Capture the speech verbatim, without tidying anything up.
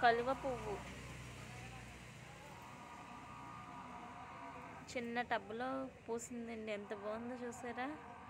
కలువ పువ్వు చిన్న టబ్లో పూసిందండి. ఎంత బాగుందో చూసారా?